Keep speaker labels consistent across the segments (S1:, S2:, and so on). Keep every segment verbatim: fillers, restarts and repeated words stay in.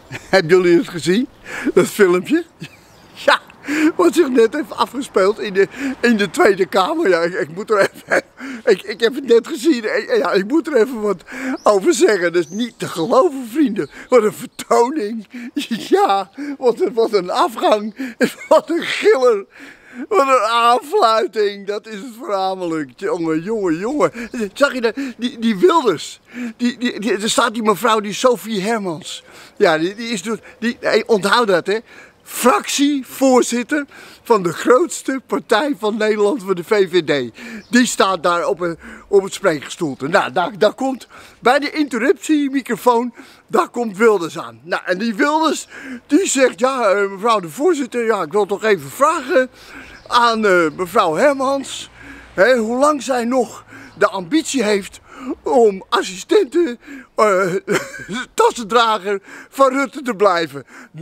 S1: Hebben jullie het gezien? Dat filmpje? Ja, wat zich net heeft afgespeeld in de, in de Tweede Kamer. Ja, ik, ik moet er even... Ik, ik heb het net gezien. Ik, ja, ik moet er even wat over zeggen. Dat is niet te geloven, vrienden. Wat een vertoning. Ja, wat een, wat een afgang. Wat een giller. Wat een aanfluiting, dat is het voornamelijk. Jongen, jongen, jongen. Zag je dat? Die, die Wilders. Die, die, die, er staat die mevrouw, die Sophie Hermans. Ja, die, die is dus... Die, hey, onthoud dat, hè. Fractievoorzitter van de grootste partij van Nederland, van de V V D. Die staat daar op, een, op het spreekgestoelte. Nou, daar, daar komt bij de interruptiemicrofoon, daar komt Wilders aan. Nou, en die Wilders, die zegt, ja, mevrouw de voorzitter, ja, ik wil toch even vragen aan uh, mevrouw Hermans, hè, hoe lang zij nog de ambitie heeft om assistenten, uh, tassendrager van Rutte te blijven.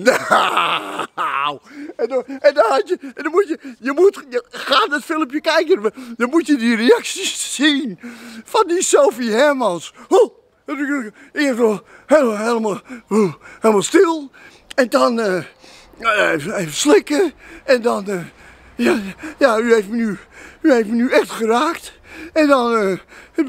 S1: Nou, en dan, en dan, had je, en dan moet je, je moet, je, ga dat filmpje kijken, dan moet je die reacties zien van die Sophie Hermans. Oh, helemaal, helemaal, helemaal stil, en dan uh, even, even slikken, en dan, uh, ja, ja, u heeft me nu, u heeft me nu echt geraakt. En dan uh,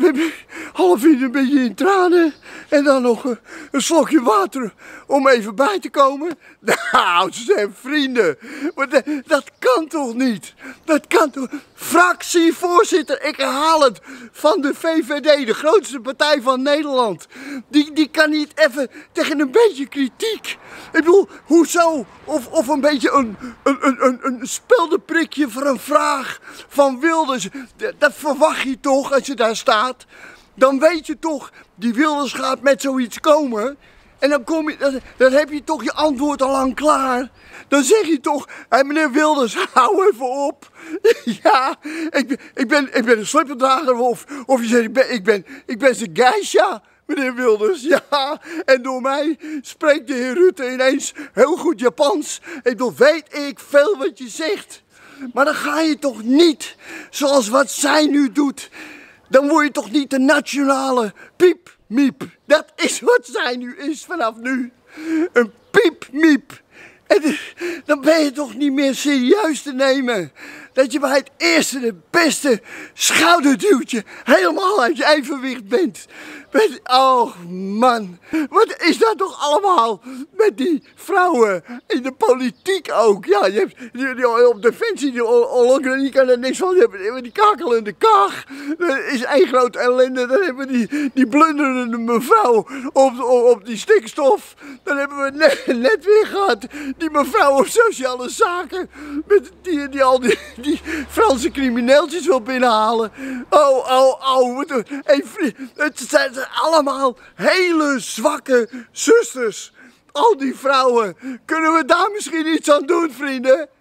S1: half uur een beetje in tranen. En dan nog uh, een slokje water om even bij te komen. Nou, ze zijn vrienden. Maar dat, dat kan toch niet? Dat kan toch... Fractievoorzitter, ik herhaal het, van de V V D, de grootste partij van Nederland. Die, die kan niet even tegen een beetje kritiek. Ik bedoel, hoezo? Of, of een beetje een, een, een, een speldenprikje voor een vraag van Wilders. Dat verwacht je toch als je daar staat. Dan weet je toch, die Wilders gaat met zoiets komen. En dan, kom je, dan, dan heb je toch je antwoord al lang klaar. Dan zeg je toch, hé meneer Wilders, hou even op. Ja, ik ben, ik ben, ik ben een slippendrager. Of, of je zegt, ik ben, ik ben, ik ben zijn geisha, meneer Wilders. Ja, en door mij spreekt de heer Rutte ineens heel goed Japans. En dan weet ik veel wat je zegt. Maar dan ga je toch niet, zoals wat zij nu doet. Dan word je toch niet de nationale piep-miep. Dat is wat zij nu is vanaf nu. Een piep-miep. En dan ben je toch niet meer serieus te nemen. Dat je bij het eerste, de beste schouderduwtje helemaal uit je evenwicht bent. Met, oh man, wat is dat toch allemaal met die vrouwen in de politiek ook? Ja, je hebt die, die, op Defensie, die Ollongren, die kan er niks van. Je hebt die kakelende kaag, dat is één groot ellende. Dan hebben we die, die blunderende mevrouw op, op, op die stikstof. Dan hebben we net, net weer gehad die mevrouw op sociale zaken, met die, die al die, die Franse crimineeltjes wil binnenhalen. Oh, oh, oh, wat een, het zijn allemaal hele zwakke zusters. Al die vrouwen. Kunnen we daar misschien iets aan doen, vrienden?